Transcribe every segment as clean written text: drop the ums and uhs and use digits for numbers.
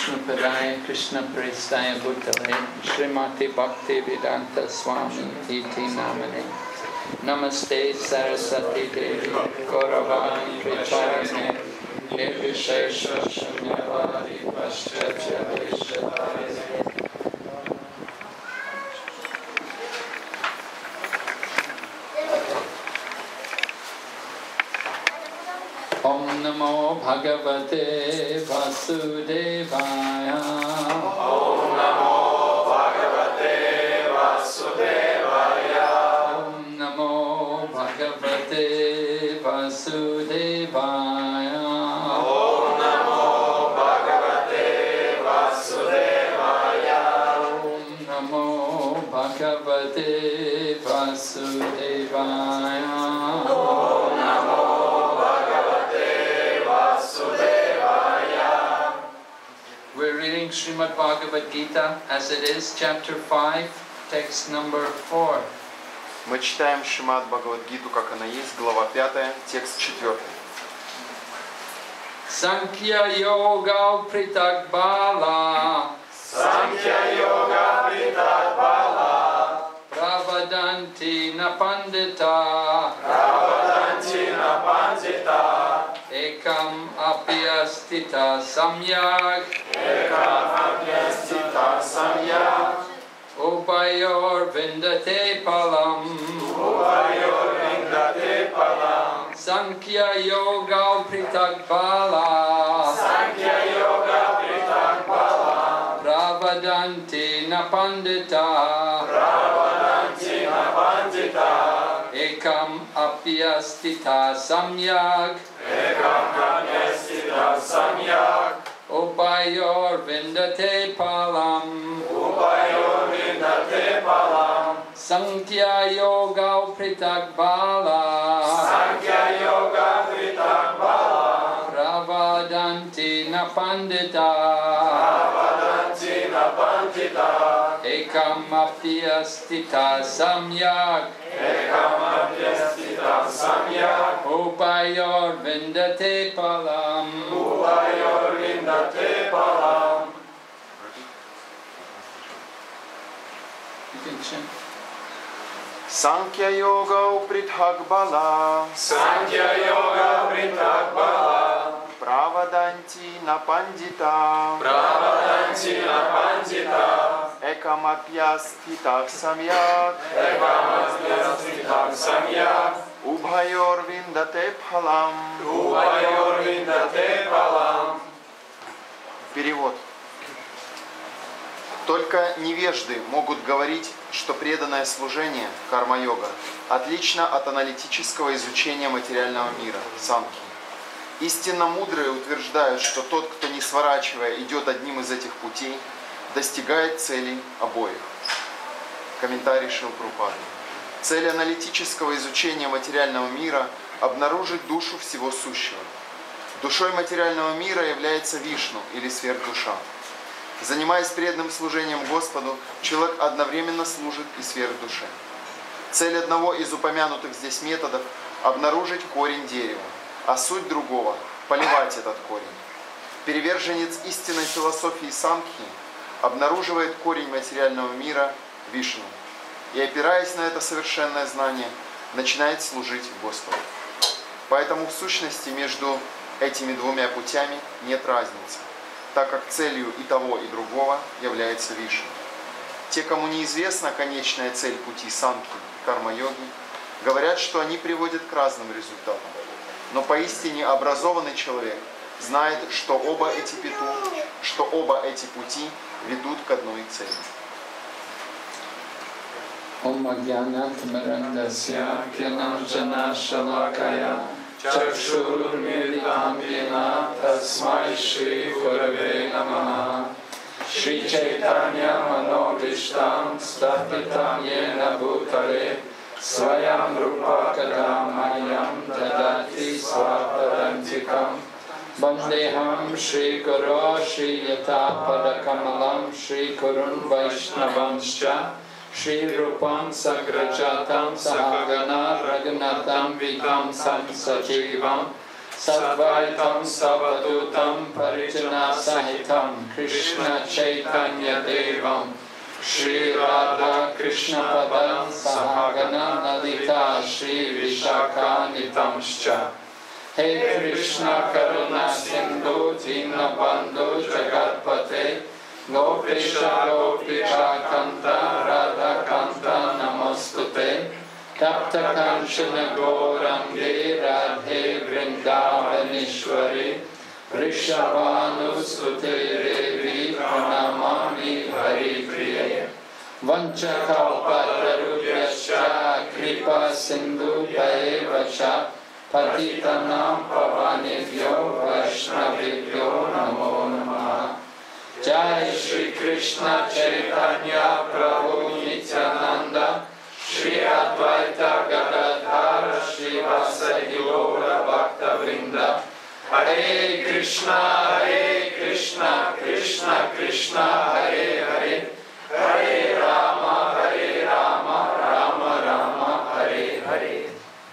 Vishnu Padaya Krishna Prestaya Bhutale Srimati Bhakti Vedanta Swami Iti Namane Namaste Saraswati Devi Gauravani Pracharane Nirvishesha Shamyavari Paschatya Vishadare Om Namo Bhagavate Vasudevaya Om Namo Bhagavate Vasudevaya Om Namo Bhagavate Vasudevaya Om Namo Bhagavate Vasudevaya Om Namo Bhagavate Vasudevaya Om Namo We're reading Srimad Bhagavad Gita as it is, chapter 5, text number 4. Мы читаем Шримад Бхагавад-гиту, как она есть, глава 5, текст 4. Sankhya Yoga Pritak Bala Sankhya Yoga Pritak Bala Pravadanti Napandita Pravadanti Napandita Ekam Apyastita Samyak Ekam Apyastita Samyak Upayor Vindate Palam Upayor Vindate Palam Sankhya Yoga Pritak Bala Sankhya Yoga Pritak Bala Pravadanti Napandita Pravadanti Napandita Ekam Apyastita Samyak Ekam Apyastita Samyak Upayor Vindate Palam Upayor Vindate Palam Sankhya Yoga Pritak Bala Sankhya Yoga Pritak Bala Pravadanti Napandita Pravadanti Napandita Ekam Apyastita Samyak Ekam Apyastita Samyak Upayor Vindate Palam Upayor Vindate Palam. You can chant. Санкья йога упритхак бала Sankhya Yoga Pritak Bala Праваданти напандита Pravadanti Napandita Экамапьястхитах самьят Ekam Apyastita Samyak Убхайор виндате пхалам. Upayor Vindate Palam. Перевод. Только невежды могут говорить, что преданное служение, карма-йога, отлично от аналитического изучения материального мира, санки. Истинно мудрые утверждают, что тот, кто не сворачивая идет одним из этих путей, достигает целей обоих. Комментарий Шрила Прабхупады. Цель аналитического изучения материального мира – обнаружить душу всего сущего. Душой материального мира является Вишну или сверхдуша. Занимаясь преданным служением Господу, человек одновременно служит и сверхдуше. Цель одного из упомянутых здесь методов – обнаружить корень дерева, а суть другого – поливать этот корень. Приверженец истинной философии Самхи обнаруживает корень материального мира Вишну и, опираясь на это совершенное знание, начинает служить Господу. Поэтому в сущности между этими двумя путями нет разницы, так как целью и того, и другого является Вишну. Те, кому неизвестна конечная цель пути Санхи, карма-йоги, говорят, что они приводят к разным результатам. Но поистине образованный человек знает, что оба эти пути ведут к одной цели. Om Ajnanat Mirandasya Kyananjana Shalakaya Chakshurmilitam Yena Tasmai Shri Gurave Namaha Shri Chaitanya Manobishtam Stapitam Yena Bhutale Swayam Rupa Kadamayam Dadati Swapadantikam Vandeham Shri Guru Shri Yata Padakamalam Shri Kurun Vaishnavanscha Shri Rupam Sagrajatam Sahagana Raghunatam Vikam Sam Sajivam Sadvaitam Savadutam Parijana Sahitam Krishna Chaitanya Devam Shri Radha Krishna Padam Sahagana Lalita Shri Vishakanitamscha Hey Krishna Karuna Sindhu Dina Bandhu Jagatpate Gopisha Gopika Kanta Radha Kanta Namostute Tapta Kanchana Gaurange Radhe Vrindavanishwari Rishabhanusute Devi Pranamami Hari Priya Vanchakalpatarubhyascha Kripa Sindhu Bhaevacha Patitanam Pavanebhyo Vaishnavibhyo Namo Namaha Jai Shri Krishna Chaitanya Prabhu Nityananda Shri Advaita Gadadhara Shri Vasadi Gaura Bhakta Vrinda Hare Krishna Krishna Krishna Hare Hare Hare Rama Rama Rama Hare Hare.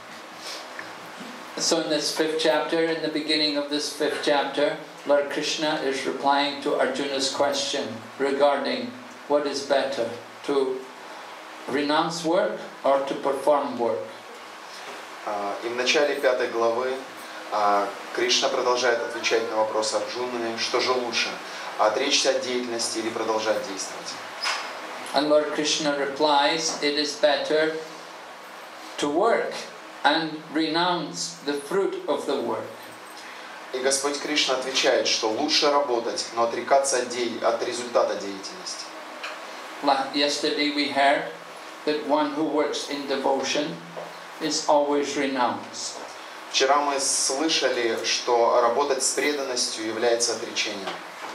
So in this 5th chapter, in the beginning of this 5th chapter, Lord Krishna is replying to Arjuna's question regarding what is better, to renounce work or to perform work. И в начале 5 главы Кришна продолжает отвечать на вопрос Арджуны, что же лучше, отречься от деятельности или продолжать действовать. And Lord Krishna replies, it is better to work and renounce the fruit of the work. И Господь Кришна отвечает, что лучше работать, но отрекаться от результата деятельности. Yesterday we heard that one who works in devotion is always renounced. Вчера мы слышали, что работать с преданностью является отречением.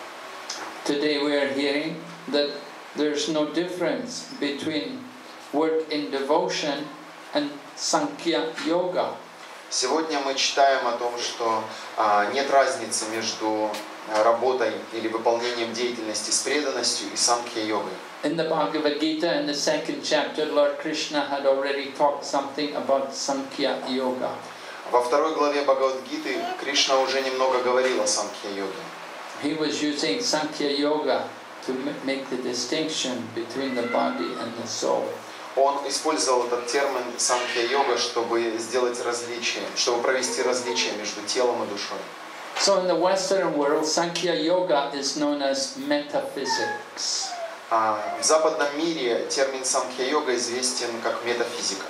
Today we are hearing that there's no difference between work in devotion and Sankhya Yoga. Сегодня мы читаем о том, что нет разницы между работой или выполнением деятельности с преданностью и Санkhya-йогой. In the Bhagavad Gita, in the 2nd chapter, Lord Krishna had already talked something about Sankhya Yoga. Во 2 главе Бхагавад-гиты Кришна уже немного говорил о Санkhya-йоге. He was using Sankhya Yoga to make the distinction between the body and the soul. Он использовал этот термин Санkhya-йога, чтобы сделать различие, чтобы провести различие между телом и душой. So in the Western world, Sankhya Yoga is known as metaphysics. В западном мире термин Санkhya-йога известен как метафизика.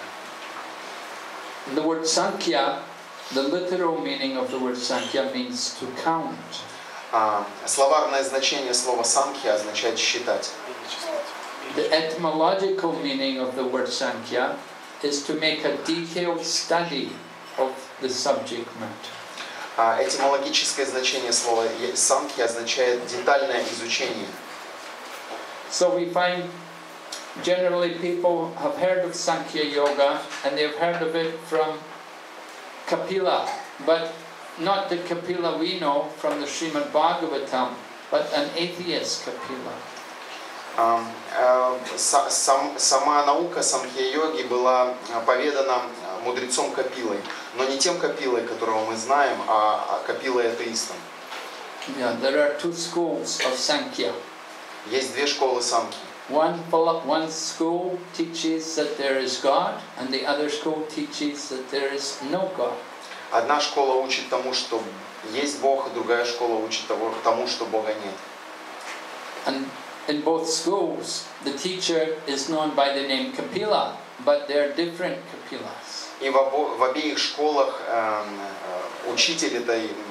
The word Sankhya, the literal meaning of the word Sankhya means to count. Словарное значение слова Санkhya означает считать. The etymological meaning of the word Sankhya is to make a detailed study of the subject matter. Этимологическое значение слова Санkhya означает детальное изучение. So we find generally people have heard of Sankhya Yoga and they've heard of it from Kapila, but not the Kapila we know from the Srimad Bhagavatam, but an atheist Kapila. Сама наука Санkhya-йоги была поведана мудрецом Капилой, но не тем Капилой, которого мы знаем, а Капилой атеистом. Yeah, there are 2 schools of Sankhya. Есть 2 школы Санхи. One school teaches that there is God, and the other school teaches that there is no God. Одна школа учит тому, что есть Бог, и другая школа учит тому, что Бога нет. And in both schools, the teacher is known by the name Kapila, but they are different Kapilas. И в обеих школах учителем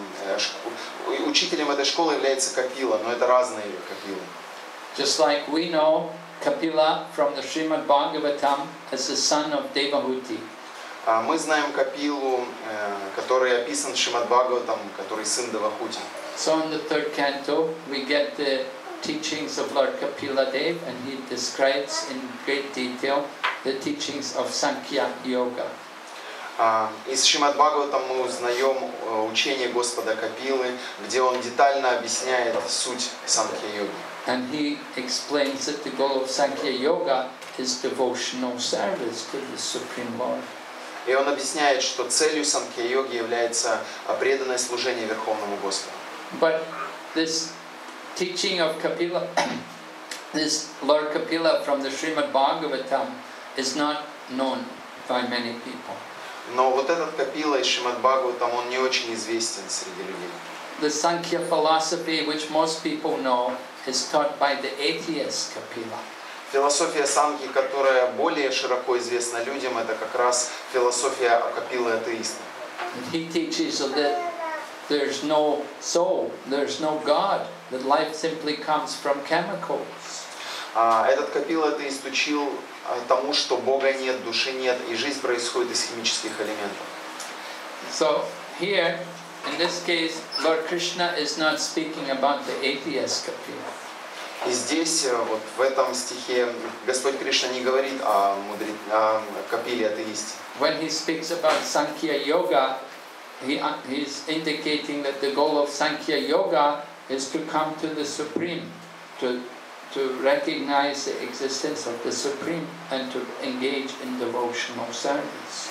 этой школы является Капила, но это разные Капилы. Just like we know Kapila from the Srimad Bhagavatam as the son of Devahuti. Мы знаем Капилу, который описан в Шримад Бхагаватам, который сын Девахути. So in the 3rd canto, we get the teachings of Lord Kapila Dev, and he describes in great detail the teachings of Sankhya Yoga. Из Шримад Бхагаватам мы узнаем учение Господа Капилы, где он детально объясняет суть Санkhya-йоги. And he explains that the goal of Sankhya Yoga is devotional service to the Supreme Lord. И он объясняет, что целью Санкья-йоги является преданное служение Верховному Господу. But this teaching of Kapila, this Lord Kapila from the Srimad Bhagavatam is not known by many people. Но вот этот Капила из Шримад Бхагаватам, он не очень известен среди людей. The Sankhya philosophy, which most people know, is taught by the atheist Kapila. Философия Санхи, которая более широко известна людям, это как раз философия Капилы атеиста. He teaches that there's no soul, there's no God, that life simply comes from chemicals. Этот Капила атеист учил тому, что Бога нет, души нет, и жизнь происходит из химических элементов. So here, in this case, Lord Krishna is not speaking about the atheist Kapila. И здесь, вот в этом стихе, Господь Кришна не говорит о Капиле атеисте. When he speaks about Sankhya Yoga, he's indicating that the goal of Sankhya Yoga is to come to the Supreme, to recognize the existence of the Supreme and to engage in devotional service.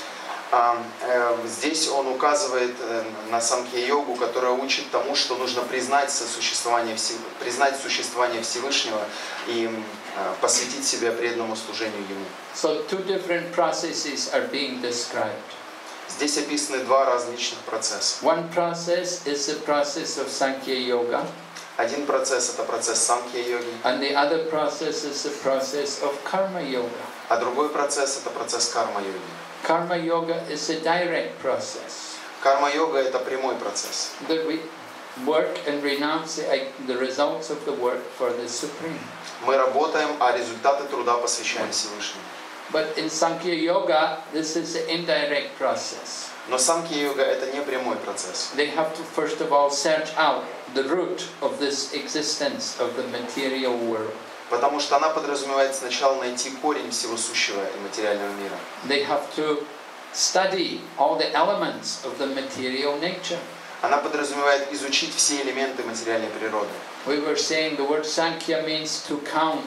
Здесь он указывает на Санхья-йогу, которая учит тому, что нужно признать существование Всевышнего и посвятить себя преданному служению Ему. So two different processes are being described. Здесь описаны два различных процесса. One process is the process of Sankhya Yoga, Один процесс – это процесс Санхья-йоги, and the other process is the process of Karma Yoga. а другой процесс – это процесс карма-йоги. Karma Yoga is a direct process. Карма-йога – это прямой процесс. That we work and renounce the results of the work for the Supreme. Мы работаем, а результаты труда посвящаем Всевышнему. But in Sankhya Yoga, this is an indirect process. Но Санхья-йога – это не прямой процесс. They have to first of all search out the root of this existence of the material world. Потому что она подразумевает сначала найти корень всего сущего и материального мира. They have to study all the elements of the material nature. Она подразумевает изучить все элементы материальной природы. We were saying the word Sankhya means to count.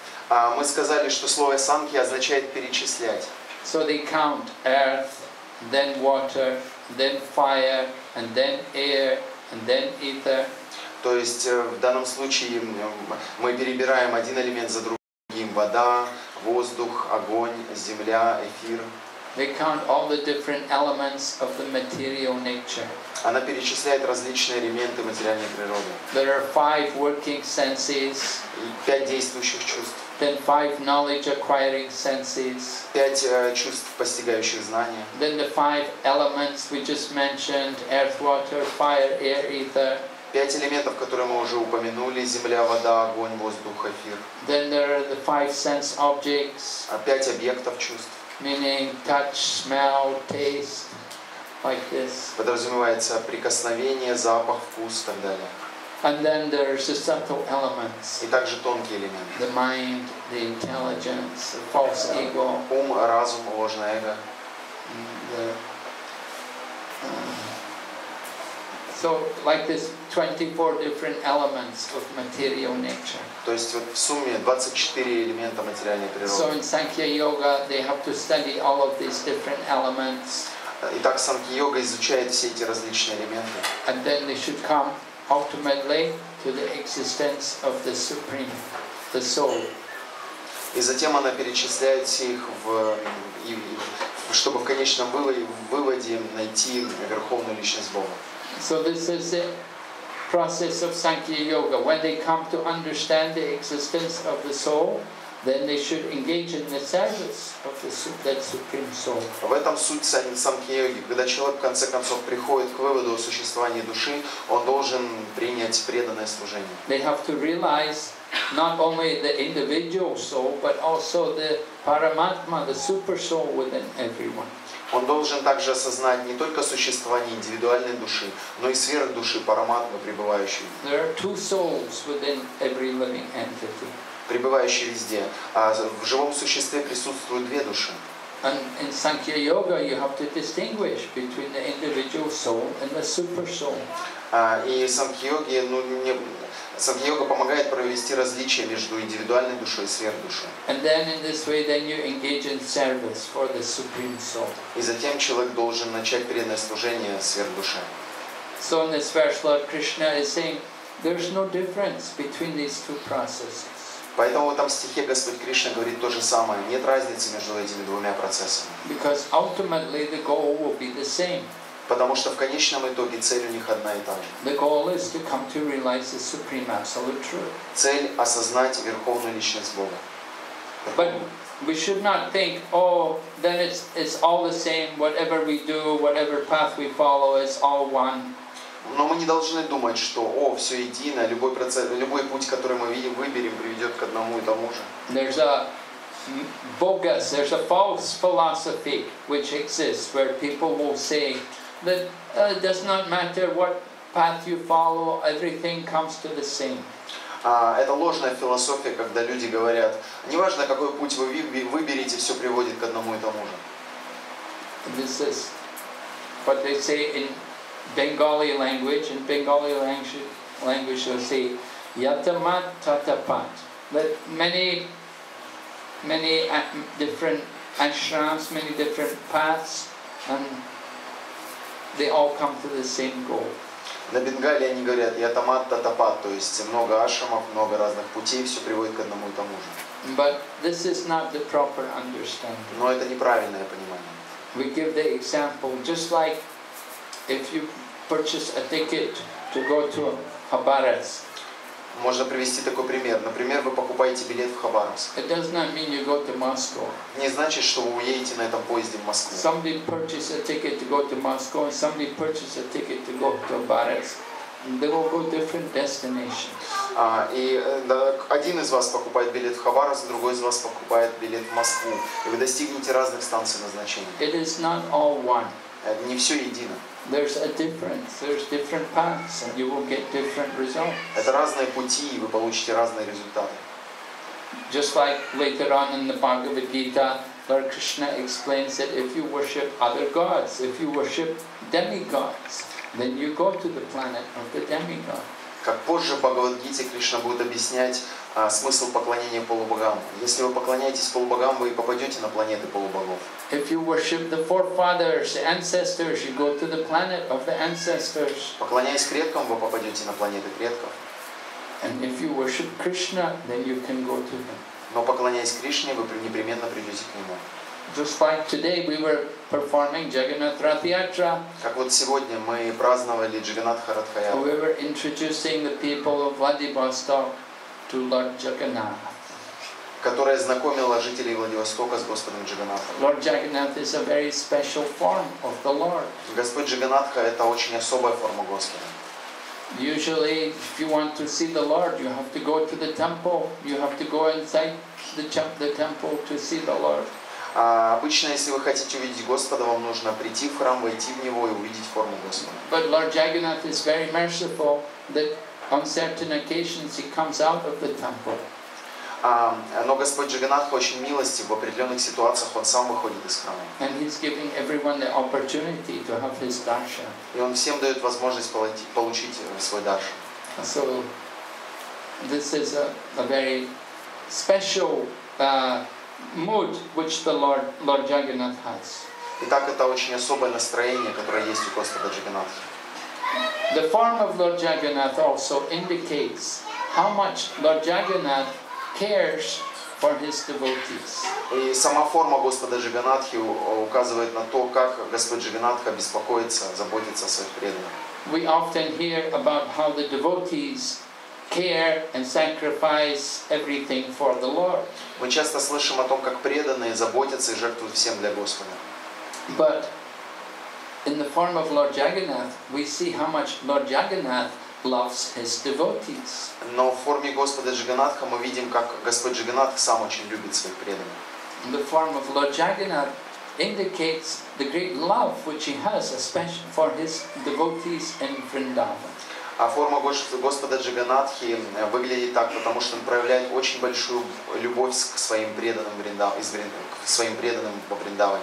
Мы сказали, что слово Санхья означает перечислять. So they count earth, then water, then fire, and then air, and then ether. То есть в данном случае мы перебираем один элемент за другим. Вода, воздух, огонь, земля, эфир. They count all the different elements of the material nature. Она перечисляет различные элементы материальной природы. There are 5 working senses, И 5 действующих чувств. then 5 knowledge acquiring senses, 5 чувств, постигающих знания. then the 5 elements we just mentioned, earth, water, fire, air, ether. 5 элементов, которые мы уже упомянули: земля, вода, огонь, воздух, эфир. Then there are the 5 sense objects, 5 объектов чувств. meaning touch, smell, taste, like this. Подразумевается прикосновение, запах, вкус и так далее. And then there's the subtle elements, И также тонкие элементы. the mind, the intelligence, the false ego, Ум, разум, ложное эго. the, so like this 24 different elements of material nature. То есть вот в сумме 24 элемента материальной So природы. in Sankhya Yoga they have to study all of these different elements, Итак, Санхья-йога изучает все эти различные элементы. and then they should come ultimately to the existence of the Supreme, the Soul. И затем она перечисляет все их, чтобы в конечном выводе найти Верховную Личность Бога. So this is the process of Sankhya Yoga. When they come to understand the existence of the soul, then they should engage in the service of that Supreme Soul. В этом суть Санхья-йоги. Когда человек в конце концов приходит к выводу о существовании души, он должен принять преданное служение. They have to realize not only the individual soul, but also the Paramatma, the Super Soul within everyone. Он должен также осознать не только существование индивидуальной души, но и сверхдуши Параматмы, пребывающей There are 2 souls within every living entity. везде. А в живом существе присутствуют 2 души. And in Sankhya Yoga, you have to distinguish between the individual soul and the super soul. И Санкья-йога помогает провести различия между индивидуальной душой и сверхдушой. And then in this way, then you engage in service for the supreme soul. И затем человек должен начать преданное служение сверхдуше. So in this verse, Lord Krishna is saying, there's no difference between these two processes. Поэтому в этом стихе Господь Кришна говорит то же самое. Нет разницы между этими двумя процессами. Because ultimately the goal will be the same. Потому что в конечном итоге цель у них одна и та же. The goal is to come to realize the supreme absolute truth. Цель – осознать верховную личность Бога. But we should not think, oh, then it's all the same, whatever we do, whatever path we follow is all one. Но мы не должны думать, что все едино, любой путь, который мы выберем, приведет к одному и тому же. There's a false philosophy which exists where people will say that it does not matter what path you follow, everything comes to the same. Это ложная философия, когда люди говорят, неважно какой путь вы выберете, все приводит к одному и тому же. This is what they say in Bengali language. In Bengali language they'll say yatamat tatapat. That many different ashrams, many different paths, and they all come to the same goal. На Бенгалии они говорят ятамат татапат, то есть много ашрамов, много разных путей, все приводит к одному и тому же. But this is not the proper understanding. Но это неправильное понимание. We give the example, just like if you purchase a ticket to go to Khabarovsk. Можно привести такой пример. Например, вы покупаете билет в Хабаровск. It does not mean you go to Moscow. Не значит, что вы уедете на этом поезде в Москву. Somebody purchase a ticket to go to Moscow and somebody purchase a ticket to go to Khabarovsk. They will go different destinations. Один из вас покупает билет в Хабаровск, другой из вас покупает билет в Москву. И вы достигнете разных станций назначения. It is not all one. Не все едино. There's a difference. There's different paths, and you will get different results. Это разные пути, и вы получите разные результаты. Just like later on in the Bhagavad Gita, Lord Krishna explains that if you worship other gods, if you worship demigods, then you go to the planet of the demigod. Как позже в Бхагавад-гите Кришна будет объяснять смысл поклонения полубогам. Если вы поклоняетесь полубогам, вы попадете на планеты полубогов. If you worship the forefathers, the ancestors, you go to the planet of the ancestors. Поклоняясь предкам, вы попадете на планеты предков. And if you worship Krishna, then you can go to him. Но поклоняясь Кришне, вы непременно придете к нему. Just like today we were performing Jagannath Rath Yatra. Как вот сегодня мы праздновали Джаганнатха Радха-ятру. We were introducing the people of Vladivostok to Lord Jagannath. Которая знакомила жителей Владивостока с Господом Джаганнатхом. Lord Jagannath is a very special form of the Lord. Господь Джаганнатха – это очень особая форма Господа. Usually, if you want to see the Lord, you have to go to the temple. You have to go inside the temple to see the Lord. Обычно, если вы хотите увидеть Господа, вам нужно прийти в храм, войти в него и увидеть форму Господа. But Lord Jagannath is very merciful that on certain occasions he comes out of the temple. Но Господь Джаганнатха очень милостив, в определенных ситуациях Он сам выходит из храма. And he's giving everyone the opportunity to have his darshan. И Он всем дает возможность получить свой даршан. So this is a very special mood which the Lord Jagannath has. Итак, это очень особое настроение, которое есть у Господа Джаганнатхи. The form of Lord Jagannath also indicates how much Lord Jagannath cares for his devotees. И сама форма Господа Джаганнатхи указывает на то, как Господь Джаганнатха беспокоится, заботится о своих преданных. We often hear about how the devotees care and sacrifice everything for the Lord. Мы часто слышим о том, как преданные заботятся и жертвуют всем для Господа. But in the form of Lord Jagannath, we see how much Lord Jagannath loves his devotees. Но в форме Господа Джаганнатха мы видим, как Господь Джаганнатх сам очень любит своих преданных. The form of Lord Jagannath indicates the great love which he has, especially for his devotees in Vrindavan. А форма Господа Джаганатхи выглядит так, потому что он проявляет очень большую любовь к своим преданным во Вриндаване.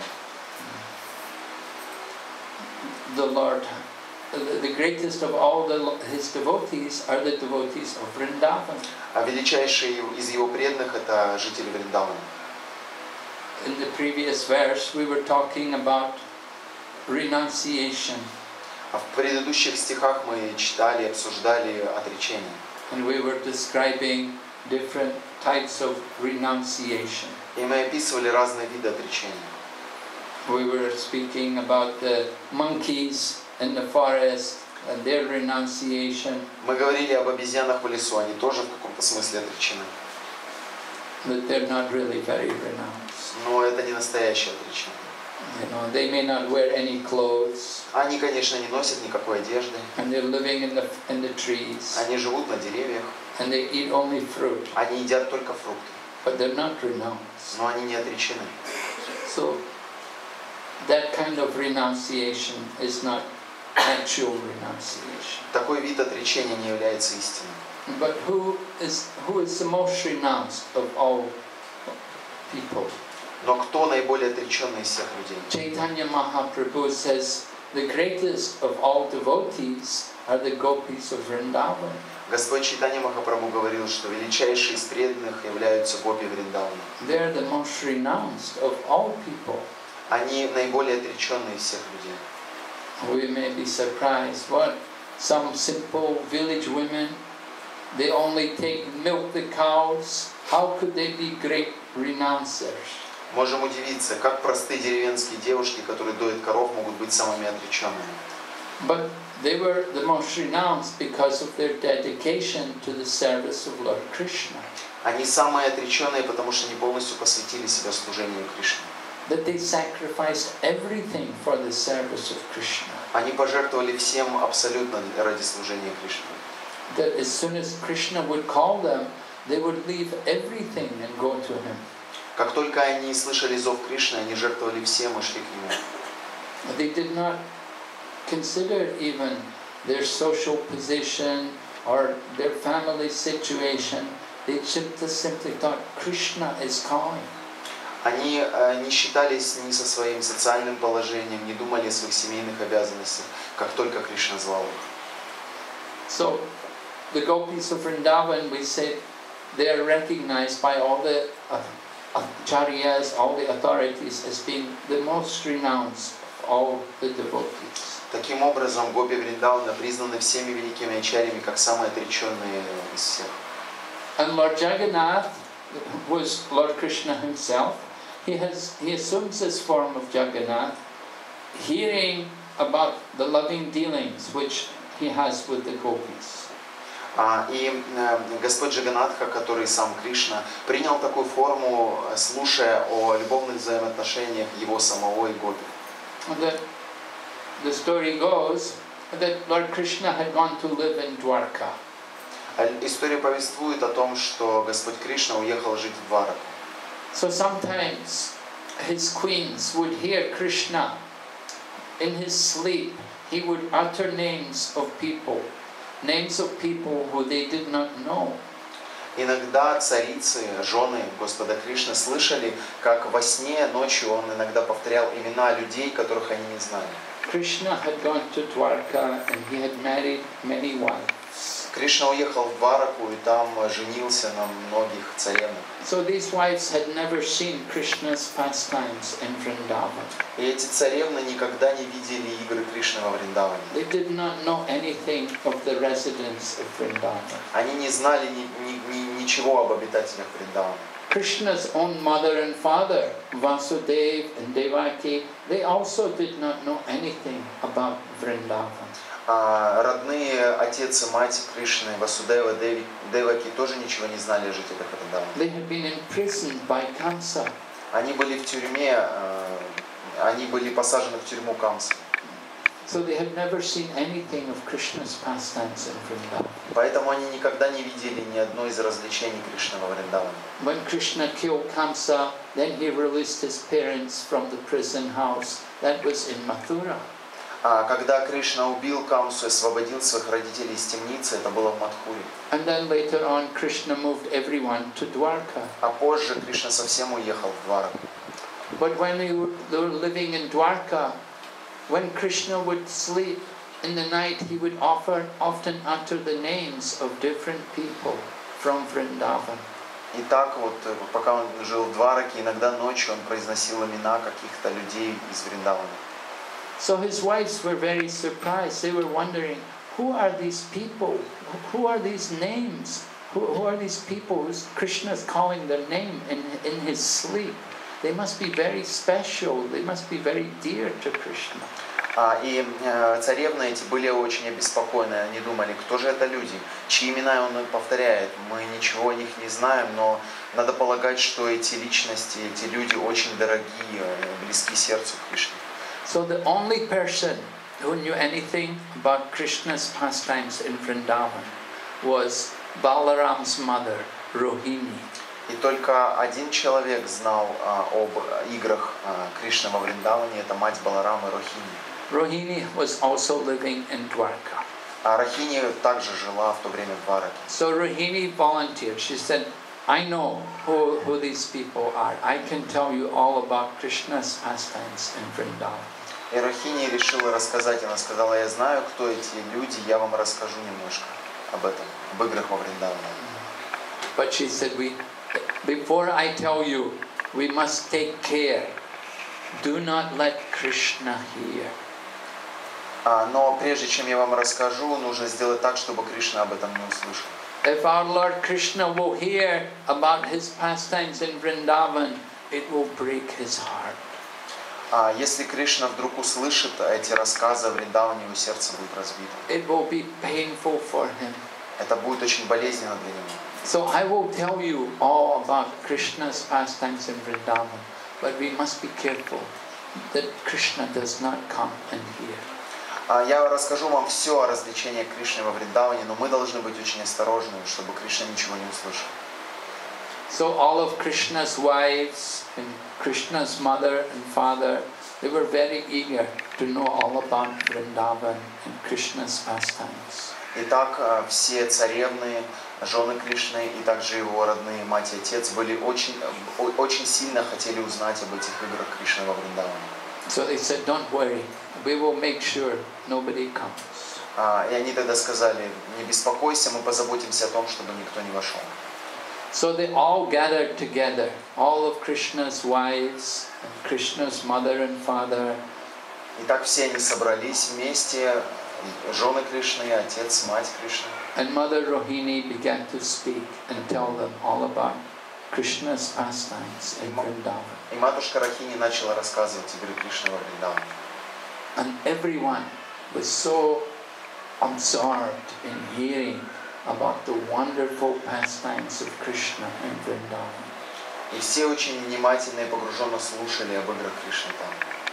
The Lord, the greatest of all his devotees are the devotees of Vrindavan. А величайший из его преданных это жители Вриндавана. In the previous verse, we were talking about renunciation. А в предыдущих стихах мы читали, обсуждали отречение. And we were describing different types of renunciation. И мы описывали разные виды отречения. We were speaking about the monkeys in the forest and their renunciation. Мы говорили об обезьянах в лесу, они тоже в каком-то смысле отречены. But they're not really very renounced. Но это не настоящее отречение. You know, they may not wear any clothes. Они, конечно, не носят никакой одежды. And they're living in the trees. Они живут на деревьях. And they eat only fruit. Они едят только фрукты. But they're not renounced. Но они не отречены. So that kind of renunciation is not actual renunciation. Такой вид отречения не является истинным. But who is the most renounced of all people? Но кто наиболее отреченный из всех людей? Chaitanya Mahaprabhu says the greatest of all devotees are the gopis of Vrindavan. Господь Чайтанья Махапрабху говорил, что величайшие из преданных являются гопи Вриндавана. They are the most renounced of all people. Они наиболее отреченные из всех людей. We may be surprised what some simple village women, they only milk the cows. How could they be great renouncers? Можем удивиться, как простые деревенские девушки, которые доят коров, могут быть самыми отреченными. But they were the most renounced because of their dedication to the service of Lord Krishna. Они самые отреченные, потому что они полностью посвятили себя служению Кришне. That they sacrificed everything for the service of Krishna. Они пожертвовали всем абсолютно ради служения Кришне. That as soon as Krishna would call them, they would leave everything and go to him. Как только они слышали зов Кришны, они жертвовали всем и шли к нему. They did not consider even their social position or their family situation. They just simply thought Krishna is calling. Они не считались ни со своим социальным положением, не думали о своих семейных обязанностях, как только Кришна звал их. So, the gopis of Vrindavan, we said, they are recognized by all the acharyas, all the authorities as being the most renounced of all the devotees. Таким образом, гопи Вриндавана признаны всеми великими ачарьями как самые отреченные из всех. And Lord Jagannath was Lord Krishna himself. He assumes this form of Jagannath, hearing about the loving dealings which he has with the gopis. И Господь Джаганатха, который сам Кришна, принял такую форму, слушая о любовных взаимоотношениях его самого и гопи. The story goes that Lord Krishna had gone to live in Dwarka. История повествует о том, что Господь Кришна уехал жить в Двараку. So sometimes his queens would hear Krishna in his sleep. He would utter names of people who they did not know. Иногда царицы, жены Господа Кришны слышали, как во сне ночью он иногда повторял имена людей, которых они не знали. Krishna had gone to Dwarka and he had married many wives. Кришна уехал в Двараку и там женился на многих царевнах. So these wives had never seen Krishna's pastimes in Vrindavan. И эти царевны никогда не видели игры Кришны во Вриндаване. They did not know anything of the residents of Vrindavan. Они не знали ничего об обитателях Вриндавана. Krishna's own mother and father, Vasudeva and Devaki, they also did not know anything about Vrindavan. Родные отец и мать Кришны, Васудева, Деваки, тоже ничего не знали о жителях Вриндавана. They had been imprisoned by Kamsa. Они были в тюрьме, они были посажены в тюрьму Камсы. So they had never seen anything of Krishna's pastimes in Vrindavan. Поэтому они никогда не видели ни одно из развлечений Кришны во Вриндаване. When Krishna killed Kamsa, then he released his parents from the prison house. That was in Mathura. Когда Кришна убил Камсу и освободил своих родителей из темницы, это было в Мадхуре. And then later on, Krishna moved everyone to Dwarka. А позже Кришна совсем уехал в Двараку. But when they were living in Dwarka, when Krishna would sleep in the night, he would often utter the names of different people from Vrindavan. И так вот, пока он жил в Двараке, иногда ночью он произносил имена каких-то людей из Вриндавана. So his wives were very surprised. They were wondering, who are these people? Who are these names? Who are these people who Krishna is calling their name in his sleep? They must be very special. They must be very dear to Krishna. И царевны эти были очень обеспокоены. Они думали, кто же это люди, чьи имена он повторяет. Мы ничего о них не знаем, но надо полагать, что эти личности, эти люди очень дорогие, близки сердцу Кришны. So the only person who knew anything about Krishna's pastimes in Vrindavan was Balaram's mother, Rohini. И только один человек знал об играх Кришны во Вриндаване, это мать Баларама Рохини. Rohini was also living in Dwarka. А Рохини также жила в то время в Двараке. So Rohini volunteered. She said, I know who these people are. I can tell you all about Krishna's pastimes in Vrindavan. И Рохини решила рассказать, она сказала, я знаю, кто эти люди, я вам расскажу немножко об этом, об играх во Вриндаване. But she said, before I tell you, we must take care. Do not let Krishna hear. Но прежде чем я вам расскажу, нужно сделать так, чтобы Кришна об этом не услышал. If our Lord Krishna will hear about his pastimes in Vrindavan, it will break his heart. Если Кришна вдруг услышит эти рассказы о Вриндаване, его сердце будет разбито. It will be painful for him. Это будет очень болезненно для него. So I will tell you all about Krishna's pastimes in Vrindavan, but we must be careful that Krishna does not come and hear. Я расскажу вам все о развлечениях Кришны во Вриндаване, но мы должны быть очень осторожны, чтобы Кришна ничего не услышал. So all of Krishna's wives and Krishna's mother and father, they were very eager to know all about Vrindavan and Krishna's pastimes. Итак, все царевны, жены Кришны и также его родные мать и отец были очень сильно хотели узнать об этих играх Кришны во Вриндаване. So they said, don't worry, we will make sure nobody comes. И они тогда сказали, не беспокойся, мы позаботимся о том, чтобы никто не вошел. So they all gathered together, all of Krishna's wives, and Krishna's mother and father. Итак, все они собрались вместе, жены Кришны, отец, мать Кришны. And Mother Rohini began to speak and tell them all about Krishna's pastimes in Vrindavan. И матушка Рахини начала рассказывать игры Кришны во Вриндаване. And everyone was so absorbed in hearing about the wonderful pastimes of Krishna in Vrindavan. И все очень внимательно и погруженно слушали об играх Кришны там.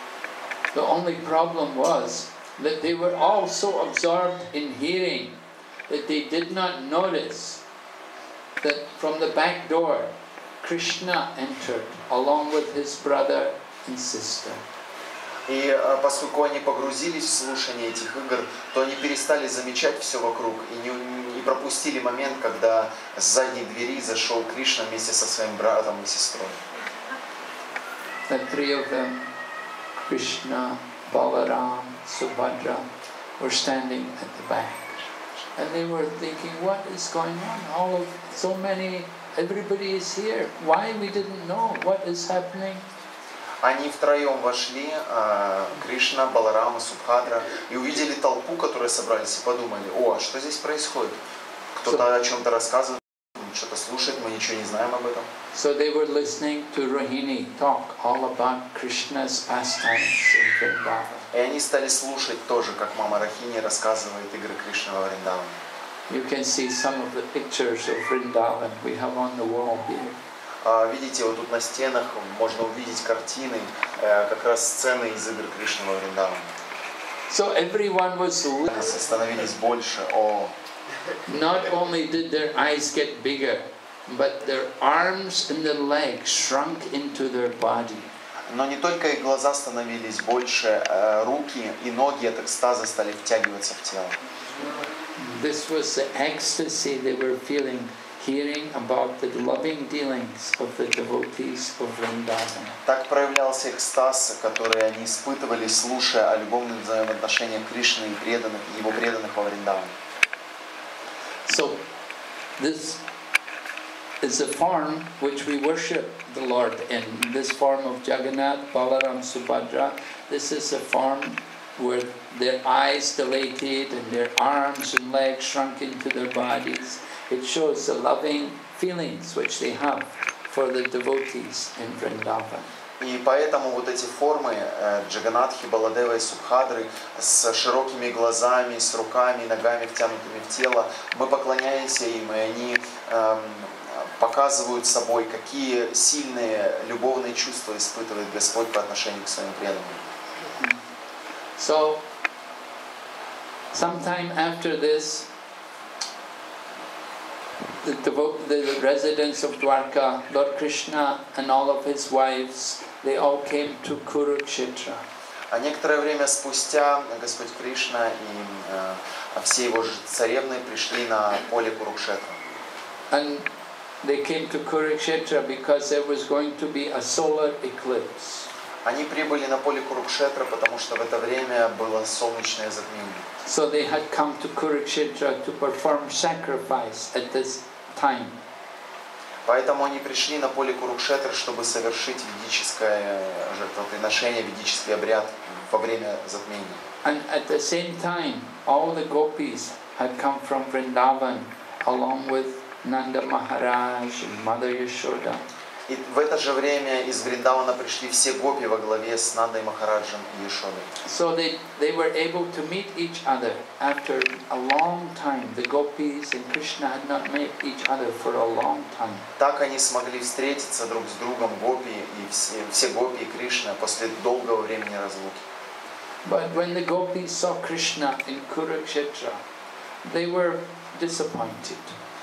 The only problem was that they were all so absorbed in hearing that they did not notice that from the back door Krishna entered along with his brother and sister. И поскольку они погрузились в слушание этих игр, то они перестали замечать все вокруг и не пропустили момент, когда с задней двери зашел Кришна вместе со своим братом и сестрой. The three of them, Krishna, Balaram, Subhadra, were standing at the back. And they were thinking, what is going on? Everybody is here. Why we didn't know? What is happening? Они втроем вошли, Кришна, Баларама, Субхадра, и увидели толпу, которые собрались, и подумали, о, что здесь происходит? Кто-то о чем-то рассказывает, что-то слушает, мы ничего не знаем об этом. So they were listening to Rohini talk all about Krishna's pastimes in Vrindavan. И они стали слушать тоже, как мама Рахини рассказывает игры Кришны во Вриндаване. You can see some of the pictures of Vrindavan we have on the wall here. Видите, вот тут на стенах можно увидеть картины, как раз сцены из игр Кришны во Вриндаване. So everyone was Становились больше. Not only did their eyes get bigger, but their arms and their legs shrunk into their body. Но не только их глаза становились больше, руки и ноги от экстаза стали втягиваться в тело. This was the ecstasy they were feeling, hearing about the loving dealings of the devotees of Vrindavan. Так проявлялся экстаз, который они испытывали, слушая о любовных взаимоотношениях Кришны и преданных, его преданных во Вриндаване. So, this is a form which we worship the Lord in. This form of Jagannath, Balaram, Subhadra. This is a form where their eyes dilated and their arms and legs shrunk into their bodies. It shows the loving feelings which they have for the devotees in Vrindavan. И поэтому вот эти формы Джаганатхи, Баладевы и Субхадры с широкими глазами, с руками, ногами, втянутыми в тело, мы поклоняемся им, и они показывают собой, какие сильные любовные чувства испытывает Господь по отношению к своим преданным. So, sometime after this, the residents of Dwarka, Lord Krishna and all of his wives, they all came to Kurukshetra. А некоторое время спустя Господь Кришна и все его царевны пришли на поле Курукшетра. And they came to Kurukshetra because there was going to be a solar eclipse. Они прибыли на поле Курукшетра, потому что в это время было солнечное затмение. So they had come to Kurukshetra to perform sacrifice at this time. Поэтому они пришли на поле Курукшетра, чтобы совершить ведическое жертвоприношение, ведический обряд во время затмения. And at the same time, all the gopis had come from Vrindavan, along with Nanda Maharaj and Mother Yashoda. И в это же время из Вриндавана пришли все гопи во главе с Нандой Махараджем и Йашодой. So they were able to meet each other after a long time. The gopis and Krishna had not met each other for a long time. Так они смогли встретиться друг с другом, гопи и все гопи и Кришна, после долгого времени разлуки. But when the gopis saw Krishna in Kurukshetra, they were disappointed.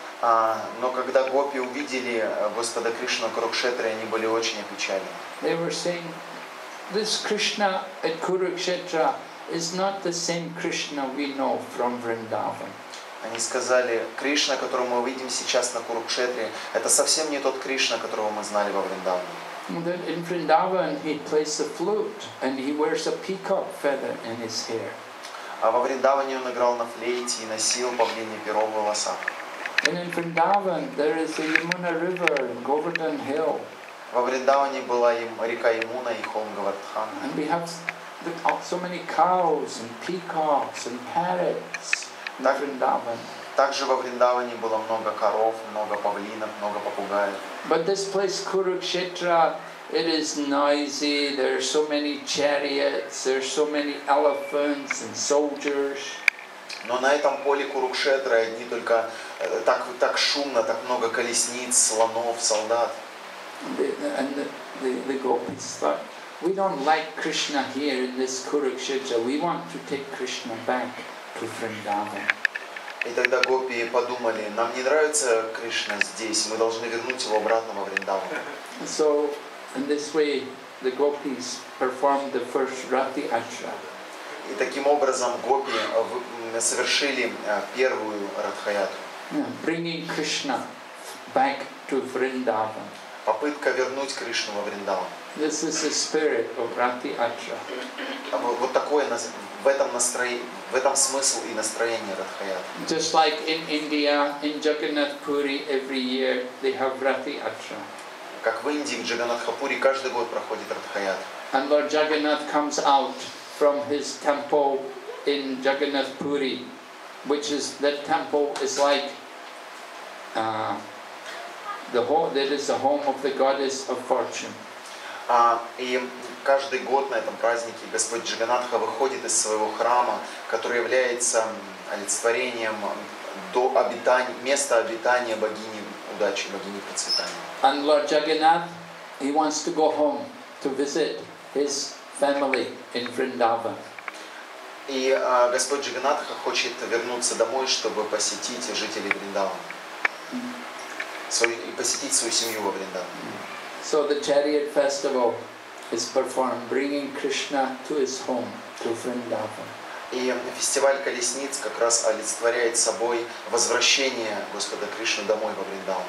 Но когда гопи увидели Господа Кришну на Курукшетре, они были очень опечалены. They were saying, this Krishna at Kurukshetra is not the same Krishna we know from Vrindavan. Они сказали, Кришна, которого мы видим сейчас на Курукшетре, это совсем не тот Кришна, которого мы знали во Вриндаване. In Vrindavan he plays the flute and he wears a peacock feather in his hair. А во Вриндаване он играл на флейте и носил павлинье перо в волосах. And in Vrindavan there is the Yamuna River and Govardhan Hill. Во Вриндаване была река Ямуна и холм Говардхан. And we have so many cows and peacocks and parrots in Vrindavan. Также во Вриндаване было много коров, много павлинов, много попугаев. But this place Kurukshetra, it is noisy. There are so many chariots. There are so many elephants and soldiers. Но на этом поле Курукшетра одни только так шумно, так много колесниц, слонов, солдат. And the gopis thought, we don't like Krishna here in this Kurukshetra. We want to take Krishna back to Vrindavan. И тогда гопи подумали, нам не нравится Кришна здесь, мы должны вернуть его обратно во Вриндаван. So, in this way, the gopis performed the first Rati Atra. И таким образом гопи совершили первую Радхаяту. Bringing Krishna back to Vrindavan. Попытка вернуть Кришну во Вриндаван. This is the spirit of Rati Atra. Вот такое, в этом смысл и настроение Радхаяты. Just like in India, in Jagannath Puri, every year they have Rati Atra. Как в Индии, в Джаганатхапури каждый год проходит Радхаята. And Lord Jagannath comes out from his temple in Jagannath Puri, which is, that temple is like that is the home of the goddess of fortune. И каждый год на этом празднике Господь Джаганатха выходит из своего храма, который является олицетворением места обитания богини удачи, богини процветания. And Lord Jagannath, he wants to go home to visit his family in Vrindavan. И Господь Джаганатха хочет вернуться домой, чтобы посетить жителей Вриндавана. И посетить свою семью во Вриндаване. So the chariot festival is performed, bringing Krishna to his home, to Vrindavan. И фестиваль колесниц как раз олицетворяет собой возвращение Господа Кришны домой во Вриндаван.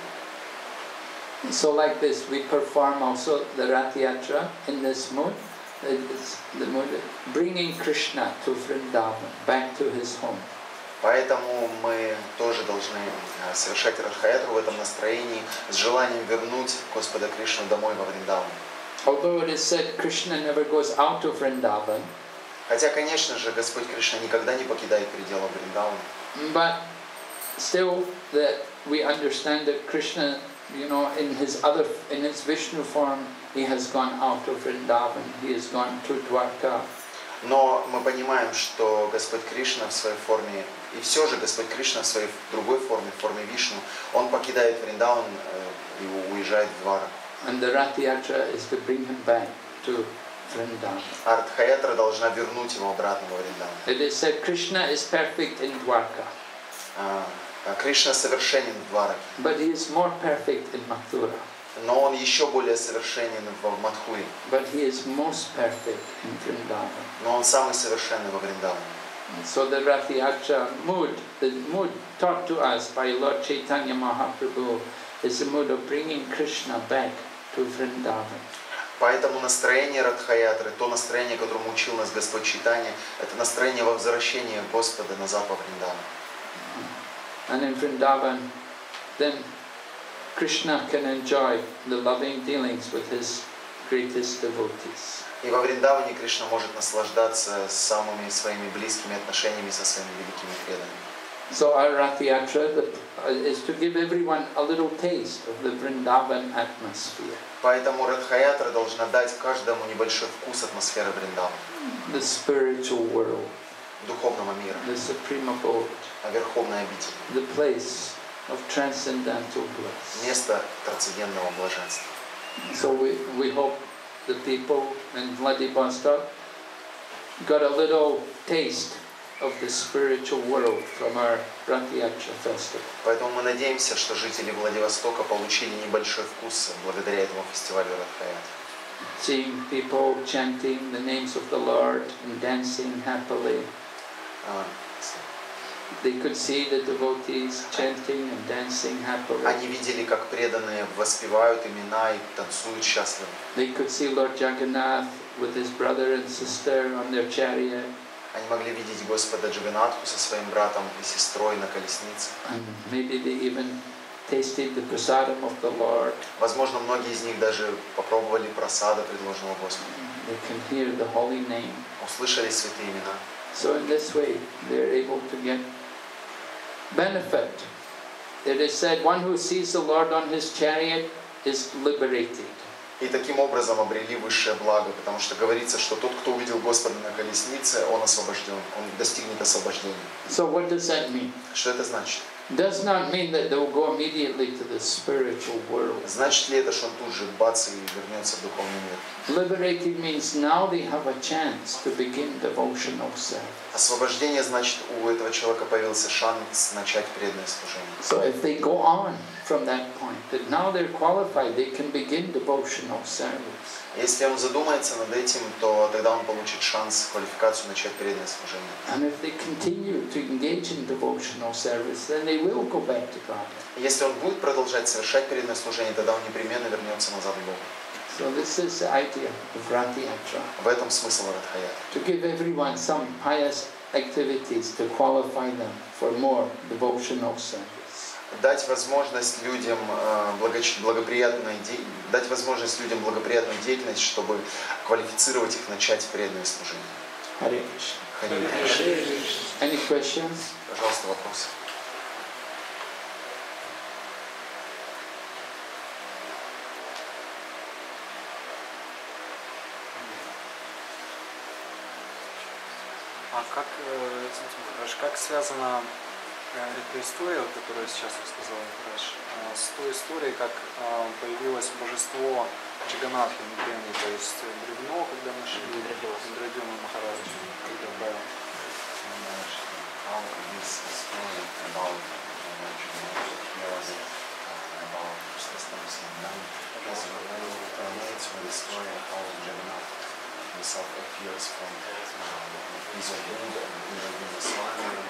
So like this, we perform also the Rath Yatra in this mood. It's the mood bringing Krishna to Vrindavan, back to his home. Поэтому мы тоже должны совершать Радха-ятру в этом настроении с желанием вернуть Господа Кришну домой во Вриндаван. Although it is said Krishna never goes out of Vrindavan, Хотя, конечно же, Господь Кришна никогда не покидает пределы Вриндавана. but still that we understand that Krishna, in his Vishnu form, he has gone out of Vrindavan. He has gone to Dwarka. Но мы понимаем, что Господь Кришна в своей форме, и все же Господь Кришна в своей другой форме, в форме Вишну, Он покидает Вриндаван и уезжает в Двара. And the Rath Yatra is to bring him back to Vrindavan. А Радха-ятра должна вернуть его обратно во Вриндаван. It is said Krishna is perfect in Dwarka, Кришна совершенен в Двараке, but he is more perfect in Mathura. но Он еще более совершенен в Мадхуре, But he is most perfect in Vrindavan. но Он самый совершенный во Вриндаване. So the Rath Yatra mood, the mood taught to us by Lord Chaitanya Mahaprabhu, is the mood of bringing Krishna back to Vrindavan. Поэтому настроение Радха-ятры, то настроение, которому учил нас Господь Чайтанья, это настроение возвращения Господа назад во Вриндаван. And in Vrindavan, then Krishna can enjoy the loving dealings with his greatest devotees. И во Вриндаване Кришна может наслаждаться самыми своими близкими отношениями со своими великими преданными. So our Rath Yatra is to give everyone a little taste of the Vrindavan atmosphere. Поэтому Радха-ятра должна дать каждому небольшой вкус атмосферы Вриндавана, The spiritual world, духовного мира, the supreme abode, верховной обители, the place of transcendental bliss. место трансцендентного блаженства. So we hope the people in Vladivostok got a little taste of the spiritual world from our Rath Yatra festival. Поэтому мы надеемся, что жители Владивостока получили небольшой вкус благодаря этому фестивалю Радха-ятры. Seeing people chanting the names of the Lord and dancing happily. They could see the devotees chanting and dancing happily. Они видели, как преданные воспевают имена и танцуют счастливо. They could see Lord Jagannath with his brother and sister on their chariot. Они могли видеть Господа Джаганатху со своим братом и сестрой на колеснице. And maybe they even tasted the prasadam of the Lord. Возможно, многие из них даже попробовали прасада, предложенного Господом. They can hear the holy name. Услышали святые имена. So in this way, they're able to get benefit. It is said, one who sees the Lord on his chariot is liberated. И таким образом обрели высшее благо, потому что говорится, что тот, кто увидел Господа на колеснице, он освобожден, он достигнет освобождения. So what does that mean? Что это значит? Does not mean that they'll go immediately to the spiritual world. Значит ли это, что он тут же бац и вернется в духовный мир? Liberated means now they have a chance to begin devotional service. Освобождение значит, у этого человека появился шанс начать преданное служение. So if they go on from that point, that now they're qualified, they can begin devotional service. Если он задумается над этим, то тогда он получит шанс, квалификацию начать преданное служение. And if they continue to engage in devotional service, then they will go back to God. Если он будет продолжать совершать преданное служение, тогда он непременно вернется назад к Богу. So this is the idea of Rath Yatra, В этом смысл Радха-ятры. to give everyone some pious activities to qualify them for more devotional service. Дать возможность людям благоприятную деятельность, чтобы квалифицировать их начать преданное служение. Hare Krishna. Харе Кришна. Any questions? Пожалуйста, вопросы. А как связана эта история, которую сейчас рассказал Махарадж, с той историей, как появилось божество Джаганнатхи на древней, то есть бревно, когда нашли Индрадюна Махараджа, когда правил? изобилует, изобилует славою,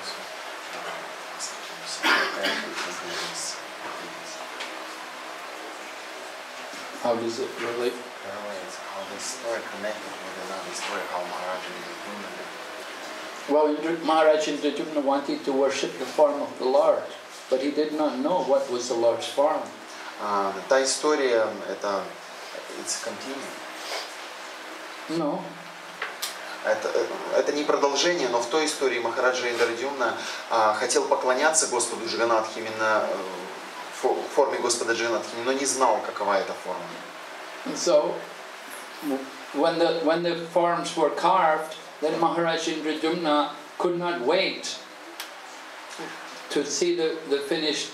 How does it relate? how this story connected with another story, how Maharaja Indradyumna did. Well, Maharaj Indradyumna wanted to worship the form of the Lord, but he did not know what was the Lord's form. Та история, это it's continuing. No. Это не продолжение, но в той истории Махараджа Индрадьюмна хотел поклоняться Господу Джаганатхи именно в форме Господа Джаганатхи, но не знал, какова эта форма. So, when the forms were carved, then Maharaj Indradyumna could not wait to see the finished,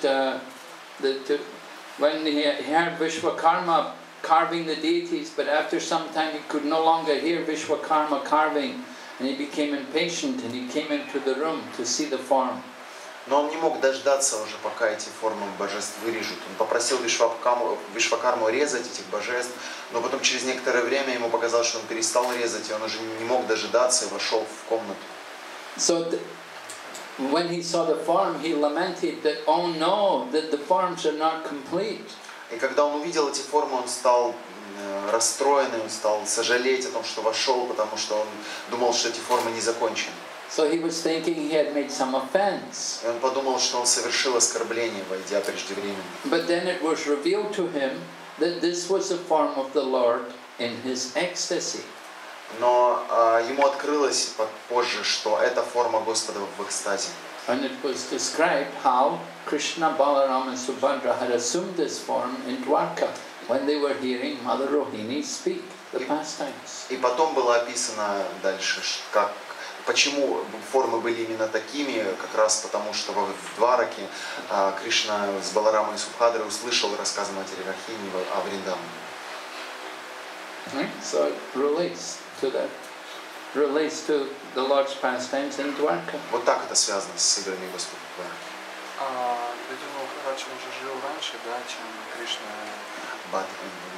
when he heard Vishwakarma carving the deities, but after some time he could no longer hear Vishwakarma carving, and he became impatient and he came into the room to see the form. Но он не мог дождаться уже, пока эти формы божеств вырежут. Он попросил Вишвакарму резать этих божеств, но потом через некоторое время ему показалось, что он перестал резать, и он уже не мог дожидаться и вошел в комнату. So when he saw the form, he lamented that, oh no, that the forms are not complete. И когда он увидел эти формы, он стал расстроенный, он стал сожалеть о том, что вошел, потому что он думал, что эти формы не закончены. So he was thinking he had made some offense. И он подумал, что он совершил оскорбление, войдя преждевременно. But then it was revealed to him that this was the form of the Lord in his ecstasy. Но ему открылось позже, что это форма Господа в экстазе. And it was described how Krishna, Balaram and Subhadra had assumed this form in Dwarka when they were hearing Mother Rohini speak the pastimes. И потом было описано дальше, почему формы были именно такими, как раз потому, что в Двараке Кришна с Баларамой и Субхадрой услышал рассказ матери Рахини о Вриндаване. So it relates to the Lord's pastimes in Dwarka. Вот так это связано с играми Господа в Двараке. Видимо, Махарадж уже жил раньше, да, чем Кришна. But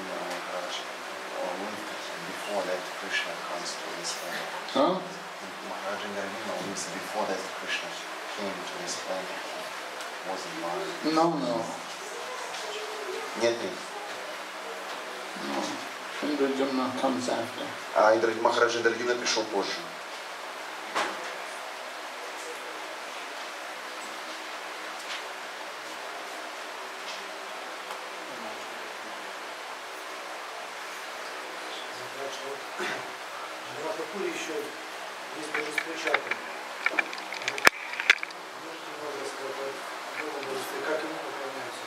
before that Krishna comes to this planet. Huh? Maharaja Indradyumna lives before that Krishna came to this planet. Wasn't born. No. Нет. No. Indradyumna comes after. А Махараджа Индрадьюмна пришел позже. Джаганатхапури еще есть божество Чакры. Можете немного рассказать об этом божестве, как ему поклоняются?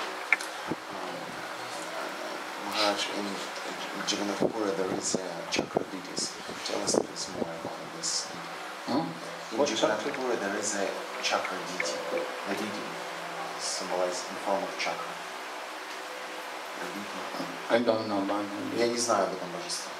Maharaj, in Jagannath Puri there is chakra deities. Tell us a bit more about this. Huh? In What Jagannath chakra? Puri there is a chakra deity. The deity symbolized in form of chakra. The deity. I don't know about Я him. не знаю об этом божестве.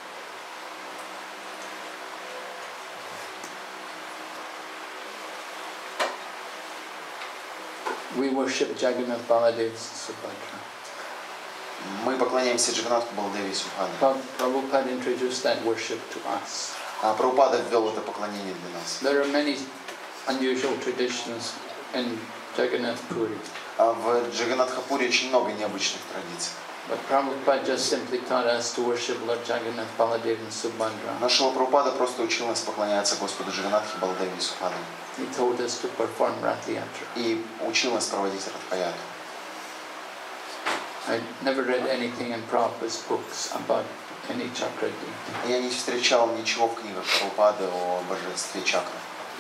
We worship Jagannath Baladev Subhadra. Мы поклоняемся Джаганнатху Баладеве и Субхадре. Prabhupada introduced that worship to us. Прабхупада ввел это поклонение для нас. There are many unusual traditions in Jagannath Puri, В Джаганнатхапуре очень много необычных традиций. but Prabhupada just simply taught us to worship Lord Jagannath Baladev and Subhadra. Нашего Прабхупада просто учил нас поклоняться Господу Джаганнатхе, Баладеве и Субхадре. He told us to perform Rath Yatra. И учил нас проводить Радхаяту. I never read anything in Prabhupada's books about any chakra deity. Я не встречал ничего в книгах Прабхупады о божестве чакры.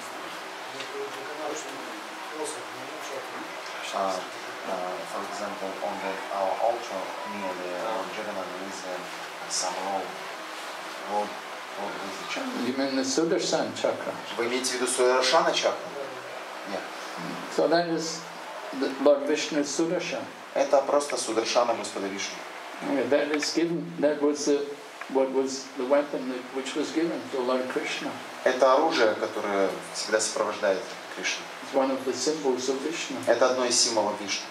For example, on our altar near the Lord Jagannath there is some road with the chakra. You mean the Sudarshan chakra? Вы имеете в виду Сударшана чакру? Нет. So that is the Lord Vishnu's Sudarshan. Это просто Сударшана Господа Вишну. Okay, that is given. That was what was the weapon which was given to Lord Krishna. Это оружие, которое всегда сопровождает Кришну. It's one of the symbols of Vishnu. Это одно из символов Вишну.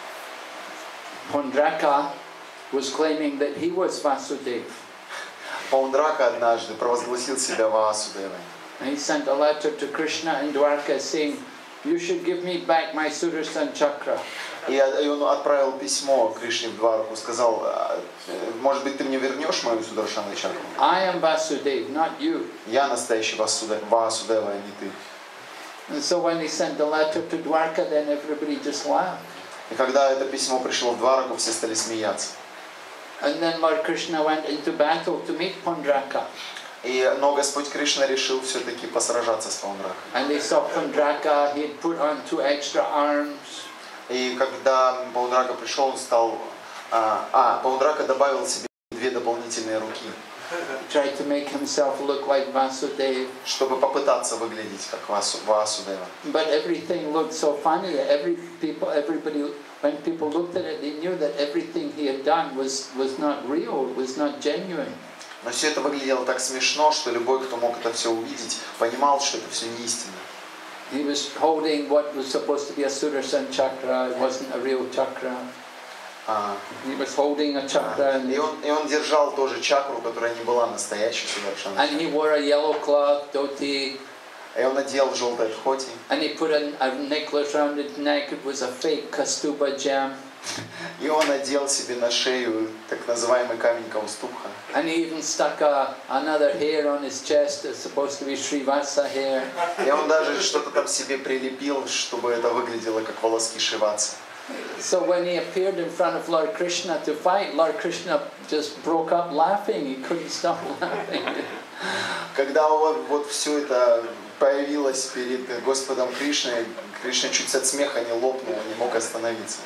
Pondraka was claiming that he was Vasudev. Паундрака однажды провозгласил себя Ваасудевой. And he sent a letter to Krishna in Dwarka saying, "You should give me back my Sudarshan Chakra." И он отправил письмо Кришне в Двараку, сказал, может быть, ты мне вернешь мою Сударшана чакру? I am Vasudev, not you. Я настоящий Ваасудева, а не ты. And so when he sent the letter to Dwarka, then everybody just laughed. И когда это письмо пришло в Двараку, все стали смеяться. And then Lord Krishna went into battle to meet Pundraka. Но Господь Кришна решил все-таки посражаться с Паундракой. And they saw Pundraka, he had put on 2 extra arms. И когда Паундрака пришел, он стал... Паундрака добавил себе 2 дополнительные руки, Tried to make himself look like Vasudeva. чтобы попытаться выглядеть как Ваасудева. But everything looked so funny. Everybody, when people looked at it, they knew that everything he had done was not real, was not genuine. Но все это выглядело так смешно, что любой, кто мог это все увидеть, понимал, что это все не истина. He was holding what was supposed to be a Sudarshan chakra. It wasn't a real chakra. He was holding a chakra, И он держал тоже чакру, которая не была настоящей Сударшана. and he wore a yellow cloth, dhoti, И он надел желтое дхоти, and he put a necklace around his neck. It was a fake Kastuba gem. и он надел себе на шею так называемый камень Каустубха. And he even stuck another hair on his chest. It's supposed to be Srivasa hair. И он даже что-то там себе прилепил, чтобы это выглядело как волоски Шриватса. So when he appeared in front of Lord Krishna to fight, Lord Krishna just broke up laughing. He couldn't stop laughing. Когда вот все это появилось перед Господом Кришной, Кришна чуть от смеха не лопнул, не мог остановиться.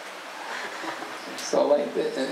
So like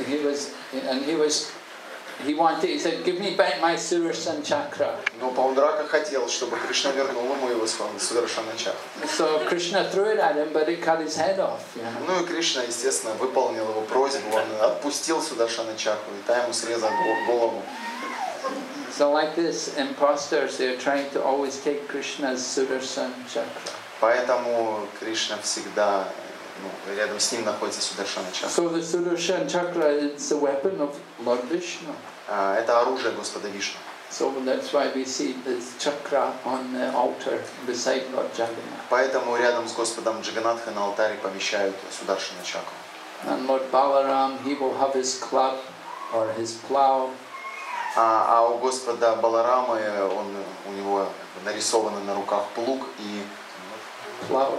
he said, "Give me back my Sudarshan chakra." Но Паундрака хотел, чтобы Кришна вернул ему его Сударшана чакру. So Krishna threw it at him, but it cut his head off. Ну и Кришна, естественно, выполнил его просьбу, он отпустил Сударшана чакру, и та ему срезал голову. So like this, imposters, they're trying to always take Krishna's Sudarshan chakra. Поэтому Кришна всегда, рядом с ним находится Сударшана чакра. So the Sudarshan chakra is the weapon of Lord Vishnu. Это оружие Господа Вишну. So that's why we see this chakra on the altar beside Lord Jagannath. Поэтому рядом с Господом Джаганатхой на алтаре помещают Сударшана чакру. And Lord Balaram, he will have his club or his plow. А у Господа Баларамы у него нарисованы на руках плуг и Plow.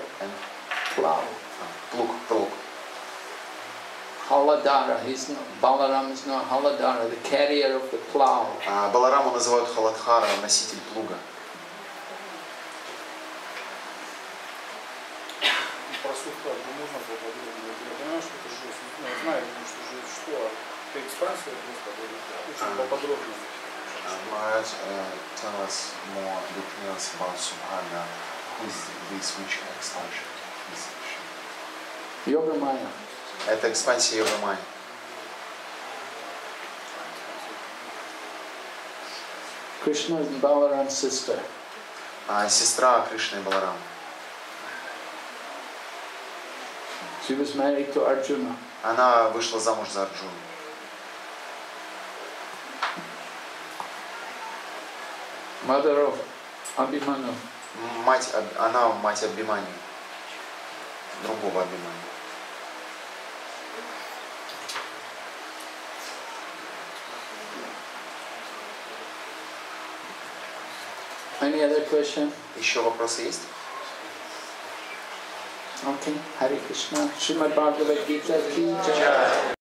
плуг. Haladhara. Balaram is not Haladhara, the carrier of the plow. Балараму называют Халадхара, носитель плуга. Про сухпад можно поподробнее? Я понимаю, что это жесть. Я знаю, что жесть, что это экспансия Господа. Очень поподробнее. Maharaj, tell us more details about Subhana. Who is this which expansion? Yogamaya. Это экспансия Йогамайи. Krishna is Balaram's sister. Сестра Кришны и Баларама. She was married to Arjuna. Она вышла замуж за Арджуну. Mother of Abhimanyu. Она мать Абхиманью. Другого Абхиманью. Any other question? Еще вопросы есть? Okay. Hare Krishna. Srimad Bhagavad Gita ki jai.